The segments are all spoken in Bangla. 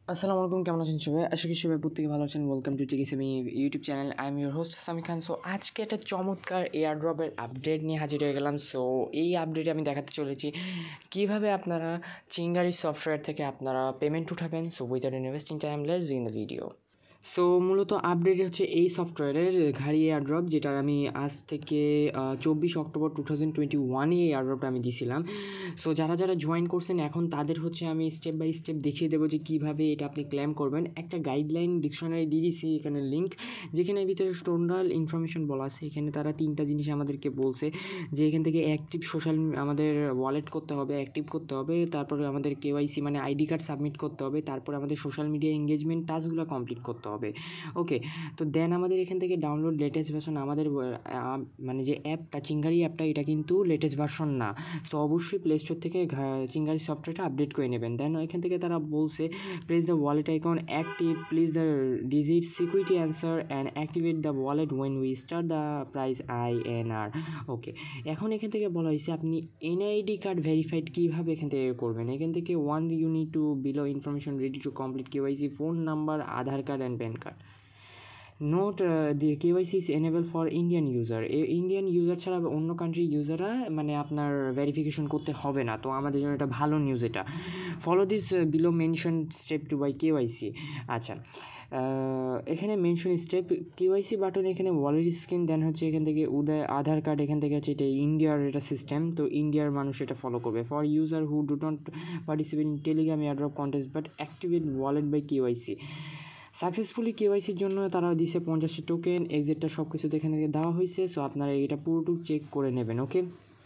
আসসালামু আলাইকুম, কেমন আছেন সবাই? আশা করি সবাই প্রত্যেকে ভালো আছেন। ওয়েলকাম টু টেকইসামি YouTube channel. I am your host Sami Khan. So আজকে একটা চমৎকার এয়ারড্রপের আপডেট নিয়ে হাজির হয়ে গেলাম। সো এই আপডেটে আমি দেখাতে চলেছি কীভাবে আপনারা চিঙ্গারি সফটওয়্যার থেকে আপনারা পেমেন্ট উঠাবেন। So without investing time, let's begin the video. So মূলত আপডেট হচ্ছে এই সফটওয়্যারের ঘাড়ি এয়ারড্রপ, যেটা আমি আজ থেকে 24 অক্টোবর 2021 এই এয়ারড্রপটা আমি দিছিলাম। সো যারা জয়েন করছেন এখন তাদের হচ্ছে আমি স্টেপ বাই স্টেপ দেখিয়ে দেবো যে কীভাবে এটা আপনি ক্লেম করবেন। একটা গাইডলাইন ডিকশনারি দিয়ে দিছি এখানে লিঙ্ক, যেখানে ভিতরে টোটাল ইনফরমেশন বলা আছে। এখানে তারা 3টা জিনিস আমাদেরকে বলছে যে এখান থেকে অ্যাক্টিভ আমাদের ওয়ালেট করতে হবে, অ্যাক্টিভ করতে হবে, তারপরে আমাদের কেওয়াইসি মানে আইডি কার্ড সাবমিট করতে হবে, তারপরে আমাদের সোশ্যাল মিডিয়া এঙ্গেজমেন্ট টাস্কগুলো কমপ্লিট করতে হবে। ওকে, তো দেন আমাদের এখান থেকে ডাউনলোড লেটেস্ট ভার্সন। আমাদের মানে যে অ্যাপটা চিঙ্গারি অ্যাপটা, এটা কিন্তু লেটেস্ট ভার্সন না। সো অবশ্যই প্লে স্টোর থেকে চিঙ্গারি সফটওয়্যারটা আপডেট করে নেবেন। দেন এখান থেকে তারা বলছে place the wallet icon active, please the digit security answer and activate the wallet when we start the price INR। Okay, এখন এখান থেকে বলা হয়েছে আপনি NID কার্ড ভেরিফাইড কীভাবে এখান থেকে করবেন। এখান থেকে you need to below information ready to complete KYC, phone number, Aadhaar card and pan card. Note the KYC is enable for Indian user. Indian user ছাড়া অন্য কান্ট্রির ইউজাররা মানে আপনার ভেরিফিকেশন করতে হবে না। তো আমাদের জন্য এটা ভালো নিউজ। এটা follow this below mention step to by KYC। আচ্ছা, এখানে মেনশন স্টেপ KYC বাটন, এখানে ওয়ালেট স্ক্রিন, দেন হচ্ছে এখান থেকে আধার কার্ড, এখান থেকে হচ্ছে এটা ইন্ডিয়ার এটা সিস্টেম, তো ইন্ডিয়ার মানুষ এটা ফলো করবে। For user who do not participate in telegram airdrop contest but activate wallet by KYC। Successfully KYCর জন্য তারা দিছে 50 টোকেন, এক্সিটটা সব কিছু এখান থেকে দেওয়া হয়েছে। সো আপনারা এটা পুরোটুকু চেক করে নেবেন। ওকে,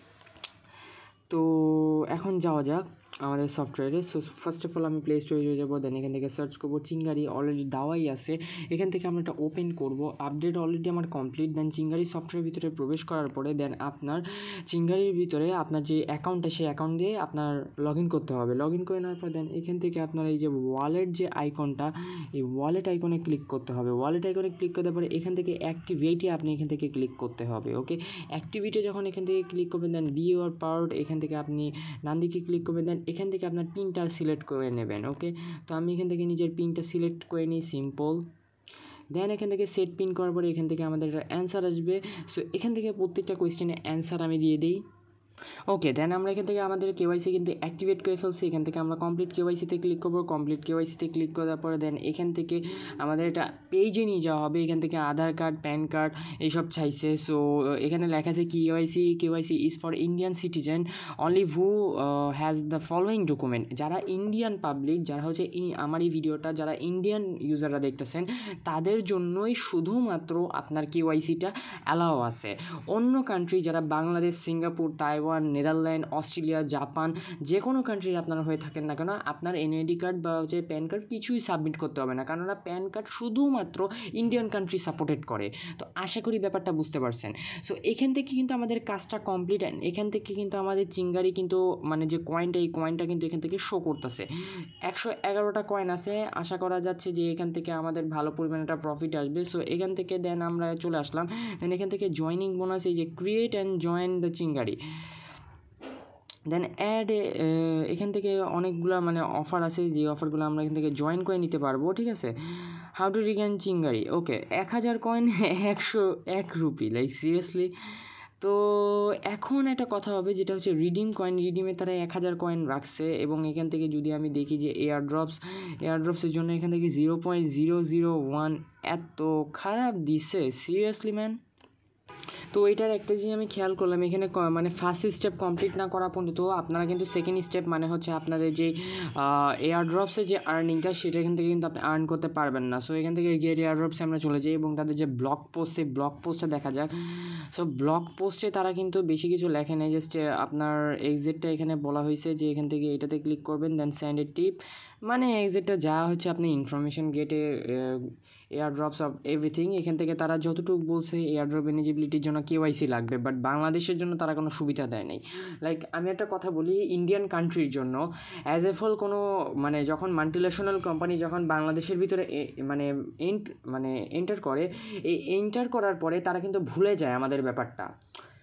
তো এখন যাওয়া যাক আমাদের সফটওয়্যারে। সো ফার্স্ট অফ অল আমি প্লে স্টোরে চলে যাবো, দেন এখান থেকে সার্চ করবো চিঙ্গারি। অলরেডি দেওয়াই আছে, এখান থেকে আমরা এটা ওপেন করবো। আপডেট অলরেডি আমার কমপ্লিট। দেন চিঙ্গারি সফটওয়্যারের ভিতরে প্রবেশ করার পরে দেন আপনার চিঙ্গারির ভিতরে আপনার যে অ্যাকাউন্টটা, সেই অ্যাকাউন্ট দিয়ে আপনার লগ ইন করতে হবে। লগ ইন করে নেওয়ার পর দেন এখান থেকে আপনার এই যে ওয়ালেট যে আইকনটা, এই ওয়ালেট আইকনে ক্লিক করতে হবে। ওয়ালেট আইকনে ক্লিক করতে পরে এখান থেকে অ্যাক্টিভেটে আপনি এখান থেকে ক্লিক করতে হবে। ওকে, অ্যাক্টিভিটে যখন এখান থেকে ক্লিক করবেন দেন বি ইউর পাওয়ার্ড, এখান থেকে আপনি ডান দিকে ক্লিক করবেন। দেন এখান থেকে আপনার পিনটা সিলেক্ট করে নেবেন। ওকে, তো আমি এখান থেকে নিজের পিনটা সিলেক্ট করে নিই, সিম্পল। দেন এখান থেকে সেট পিন করার পরে এখান থেকে আমাদের একটা অ্যান্সার আসবে। সো এখান থেকে প্রত্যেকটা কোয়েশ্চেনের অ্যান্সার আমি দিয়ে দিই। ওকে, দেন আমরা এখান থেকে আমাদের KYC কিন্তু অ্যাক্টিভেট করে ফেলছি। এখান থেকে আমরা কমপ্লিট KYCতে ক্লিক করবো। কমপ্লিট KYCতে ক্লিক করার পরে দেন এখান থেকে আমাদের এটা পেজে নিয়ে যাওয়া হবে। এখান থেকে আধার কার্ড, প্যান কার্ড এইসব চাইছে। সো এখানে লেখা আছে KYC is for Indian citizen only who has the following document. যারা ইন্ডিয়ান পাবলিক, যারা হচ্ছে আমার এই ভিডিওটা যারা ইন্ডিয়ান ইউজাররা দেখতেছেন, তাদের জন্যই শুধুমাত্র আপনার KYCটা অ্যালাও আছে। অন্য কান্ট্রি যারা Bangladesh, Singapore, Taiwan, Netherland, Australia, Japan, যে কোনো কান্ট্রির আপনারা হয়ে থাকেন না কেন, আপনার NID কার্ড বা হচ্ছে প্যান কার্ড কিছুই সাবমিট করতে হবে না, কেননা প্যান কার্ড শুধুমাত্র ইন্ডিয়ান কান্ট্রি সাপোর্টেড করে। তো আশা করি ব্যাপারটা বুঝতে পারছেন। সো এখান থেকে কিন্তু আমাদের কাজটা কমপ্লিট। অ্যান্ড এখান থেকে কিন্তু আমাদের চিঙ্গারি কিন্তু মানে যে কয়েনটা, এই কয়েনটা কিন্তু এখান থেকে শো করতেছে। 111টা কয়েন আছে। আশা করা যাচ্ছে যে এখান থেকে আমাদের ভালো পরিমাণে একটা প্রফিট আসবে। সো এখান থেকে দেন আমরা চলে আসলাম। দেন এখান থেকে জয়নিং বোনাস, এই যে create and join the Chingari, then add, এখান থেকে অনেকগুলো মানে অফার আছে, যে অফারগুলো আমরা এখান থেকে জয়েন করে নিতে পারবো। ঠিক আছে, how to regain Chingari. Okay, 1000 coin 101 rupee, like seriously. তো এখন একটা কথা হবে, যেটা হচ্ছে রিডিম কয়েন। রিডিমে তারা 1000 কয়েন রাখছে, এবং এখান থেকে যদি আমি দেখি যে এয়ারড্রপসের জন্য এখান থেকে 0.001 এত খারাপ দিছে, সিরিয়াসলি ম্যান। তো এইটার একটা জিনিস আমি খেয়াল করলাম, এখানে মানে ফার্স্ট স্টেপ কমপ্লিট না করা পর্যন্ত আপনারা কিন্তু সেকেন্ড স্টেপ মানে হচ্ছে আপনাদের যে এয়ারড্রপসে যে আর্নিংটা, সেটা এখান থেকে কিন্তু আপনি আর্ন করতে পারবেন না। সো এখান থেকে গেট এয়ারড্রপসে আমরা চলে যাই এবং তাদের যে ব্লগ পোস্ট, সেই ব্লগ পোস্টটা দেখা যাক। সো ব্লগ পোস্টে তারা কিন্তু বেশি কিছু লেখে নেই, জাস্ট আপনার এক্সিটটা এখানে বলা হয়েছে যে এখান থেকে এটাতে ক্লিক করবেন, দেন সেন্ড এ টিপ, মানে এক্সিটটা যা হচ্ছে আপনি ইনফরমেশন গেটে এয়ারড্রপস অফ এভরিথিং। এখান থেকে তারা যতটুকু বলছে এয়ারড্রপ এলিজিবিলিটির জন্য KYC লাগবে, বাট বাংলাদেশের জন্য তারা কোনো সুবিধা দেয় নাই। লাইক আমি একটা কথা বলি, ইন্ডিয়ান কান্ট্রির জন্য অ্যাজ এ ফল কোনো মানে যখন মাল্টিন্যাশনাল কোম্পানি যখন বাংলাদেশের ভিতরে এন্টার করে, এই এন্টার করার পরে তারা কিন্তু ভুলে যায় আমাদের ব্যাপারটা।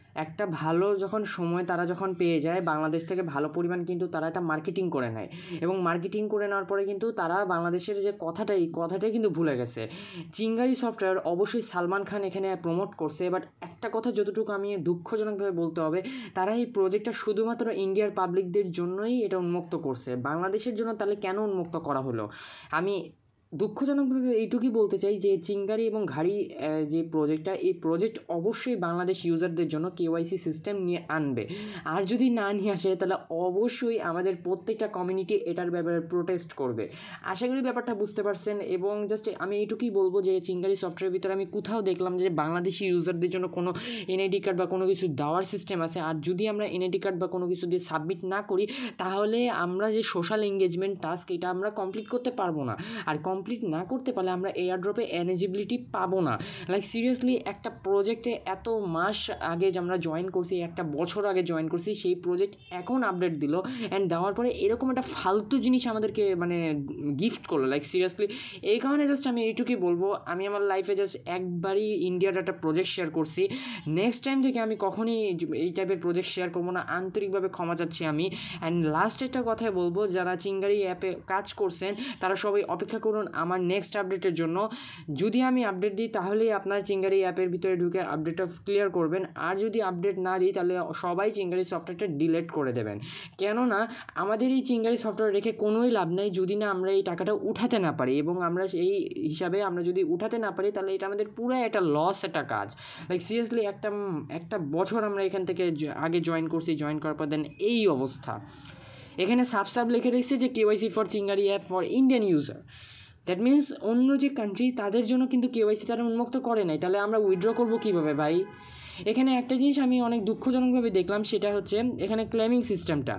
একটা ভালো যখন সময় তারা যখন পেয়ে যায় বাংলাদেশ থেকে ভালো পরিমাণ কিন্তু তারা একটা মার্কেটিং করে নেয়, এবং মার্কেটিং করে নেওয়ার পরে কিন্তু তারা বাংলাদেশের যে কথাটাই কিন্তু ভুলে গেছে। চিঙ্গারি সফটওয়্যার অবশ্যই সালমান খান এখানে প্রমোট করছে, বাট একটা কথা যতটুকু আমি দুঃখজনকভাবে বলতে হবে, তারা এই প্রজেক্টটা শুধুমাত্র ইন্ডিয়ার পাবলিকদের জন্যই এটা উন্মুক্ত করছে, বাংলাদেশের জন্য তাহলে কেন উন্মুক্ত করা হলো? আমি দুঃখজনকভাবে এইটুকুই বলতে চাই যে চিঙ্গারি এবং ঘাড়ি যে প্রজেক্টটা, এই প্রজেক্ট অবশ্যই বাংলাদেশ ইউজারদের জন্য কেওয়াইসি সিস্টেম নিয়ে আনবে, আর যদি না নিয়ে আসে তাহলে অবশ্যই আমাদের প্রত্যেকটা কমিউনিটি এটার ব্যাপারে প্রোটেস্ট করবে। আশা করি ব্যাপারটা বুঝতে পারছেন, এবং জাস্ট আমি এইটুকুই বলবো যে চিঙ্গারি সফটওয়্যারের ভিতরে আমি কোথাও দেখলাম যে বাংলাদেশি ইউজারদের জন্য কোনো এনআইডি কার্ড বা কোনো কিছু দেওয়ার সিস্টেম আছে, আর যদি আমরা এনআইডি কার্ড বা কোনো কিছু দিয়ে সাবমিট না করি তাহলে আমরা যে সোশ্যাল এঙ্গেজমেন্ট টাস্ক এটা আমরা কমপ্লিট করতে পারবো না, আর কমপ্লিট না করতে পারলে আমরা এয়ারড্রপে এলিজিবিলিটি পাবো না। লাইক সিরিয়াসলি একটা প্রজেক্টে এত মাস আগে আমরা জয়েন করছি, একটা বছর আগে জয়েন করছি, সেই প্রজেক্ট এখন আপডেট দিল, অ্যান্ড দেওয়ার পরে এরকম একটা ফালতু জিনিস আমাদেরকে মানে গিফট করলো। লাইক সিরিয়াসলি এই কারণে জাস্ট আমি এইটুকুই বলবো, আমি আমার লাইফে জাস্ট একবারই ইন্ডিয়ার একটা প্রজেক্ট শেয়ার করছি, নেক্সট টাইম থেকে আমি কখনই এই টাইপের প্রজেক্ট শেয়ার করবো না, আন্তরিকভাবে ক্ষমা চাচ্ছি আমি। অ্যান্ড লাস্ট একটা কথাই বলবো, যারা চিঙ্গারি অ্যাপে কাজ করছেন তারা সবাই অপেক্ষা করুন আমার নেক্সট আপডেটের জন্য। যদি আমি আপডেট দিই তাহলেই আপনার চিঙ্গারি অ্যাপের ভিতরে ঢুকে আপডেটটা ক্লিয়ার করবেন, আর যদি আপডেট না দিই তাহলে সবাই চিঙ্গারি সফটওয়্যারটা ডিলিট করে দেবেন, কেননা আমাদের এই চিঙ্গারি সফটওয়্যার রেখে কোনোই লাভ নেই যদি না আমরা এই টাকাটা উঠাতে না পারি, এবং আমরা এই হিসাবে আমরা যদি উঠাতে না পারি তাহলে এটা আমাদের পুরো একটা লস একটা কাজ। লাইক সিরিয়াসলি একটা বছর আমরা এখান থেকে আগে জয়েন করছি, জয়েন করার পর দেন এই অবস্থা। এখানে সাব লিখে রেখেছে যে KYC for Chingari app for Indian user, that means অন্য যে কান্ট্রি তাদের জন্য কিন্তু কেওয়াইসি তারা উন্মুক্ত করে নাই, তাহলে আমরা উইথড্র করবো কীভাবে ভাই? এখানে একটা জিনিস আমি অনেক দুঃখজনকভাবে দেখলাম, সেটা হচ্ছে এখানে ক্লেমিং সিস্টেমটা।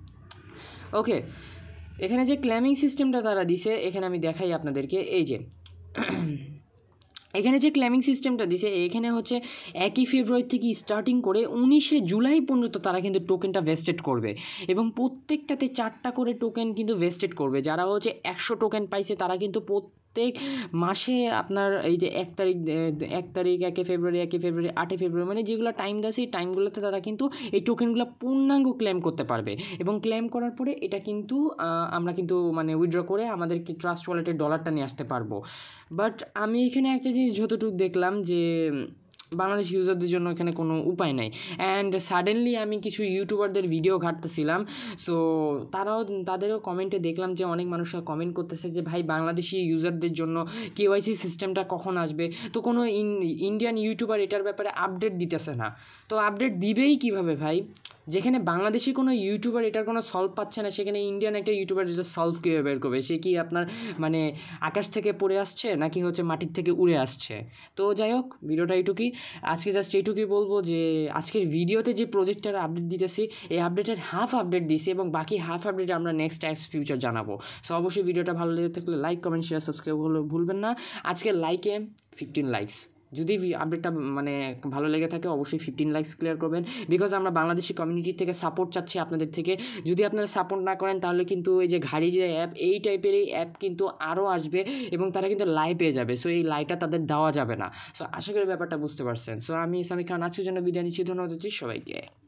ওকে, এখানে যে ক্লেমিং সিস্টেমটা তারা দিছে, এখানে আমি দেখাই আপনাদেরকে, এই যে এখানে যে ক্লেমিং সিস্টেমটা দিছে, এখানে হচ্ছে 1 ফেব্রুয়ারি থেকে স্টার্টিং করে 19 জুলাই পর্যন্ত তারা কিন্তু টোকেনটা ভেস্টেড করবে, এবং প্রত্যেকটাতে 4টা করে টোকেন কিন্তু ভেস্টেড করবে। যারা হচ্ছে 100 টোকেন পাইছে তারা কিন্তু প্রত্যেক মাসে আপনার এই যে 1 তারিখ 1 ফেব্রুয়ারি 8 ফেব্রুয়ারি মানে যেগুলো টাইম দেয় সেই টাইমগুলোতে তারা কিন্তু এই টোকেনগুলো পূর্ণাঙ্গ ক্লেম করতে পারবে, এবং ক্লেম করার পরে এটা কিন্তু আমরা কিন্তু মানে উইথড্র করে আমাদের ট্রাস্ট ওয়ালেটের ডলারটা নিয়ে আসতে পারবো। বাট আমি এখানে একটা জিনিস যতটুকু দেখলাম যে বাংলাদেশ ইউজারদের জন্য এখানে কোনো উপায় নাই, অ্যান্ড সাডেনলি আমি কিছু ইউটিউবারদের ভিডিও ঘাঁটতেছিলাম, সো তাদেরও কমেন্টে দেখলাম যে অনেক মানুষরা কমেন্ট করতেছে যে ভাই বাংলাদেশি ইউজারদের জন্য কেওয়াইসি সিস্টেমটা কখন আসবে, তো কোনো ইন্ডিয়ান ইউটিউবার এটার ব্যাপারে আপডেট দিতেছে না, তো আপডেট দিবেই কীভাবে ভাই? যেখানে বাংলাদেশি কোনো ইউটিউবার এটার কোনো সলভ পাচ্ছে না, সেখানে ইন্ডিয়ান একটা ইউটিউবার এটা সলভ কীভাবে বের করবে? সে কি আপনার মানে আকাশ থেকে পড়ে আসছে নাকি হচ্ছে মাটির থেকে উড়ে আসছে? তো যাই হোক, ভিডিওটা এইটুকুই আজকে, জাস্ট এইটুকুই বলবো যে আজকের ভিডিওতে যে প্রজেক্টটার আপডেট দিতেছি এই আপডেটের হাফ আপডেট দিছি, এবং বাকি হাফ আপডেট আমরা নেক্সট ফিউচার জানাবো। সো অবশ্যই ভিডিওটা ভালো লেগে থাকলে লাইক কমেন্ট শেয়ার সাবস্ক্রাইব ভুলবেন না। আজকে লাইকে 15 লাইকস, যদি আপডেটটা মানে ভালো লেগে থাকে অবশ্যই 15 লাইকস ক্লিয়ার করবেন, বিকজ আমরা বাংলাদেশি কমিউনিটি থেকে সাপোর্ট চাচ্ছি আপনাদের থেকে। যদি আপনারা সাপোর্ট না করেন তাহলে কিন্তু এই যে ঘাড়ি যে অ্যাপ, এই টাইপের এই অ্যাপ কিন্তু আরও আসবে এবং তারা কিন্তু লাইভ পেয়ে যাবে, সো এই লাইভটা তাদের দেওয়া যাবে না। সো আশা করি ব্যাপারটা বুঝতে পারছেন। সো আমি সামি খান আজকের জন্য বিদায় নিচ্ছি, ধন্যবাদ দিচ্ছি সবাইকে।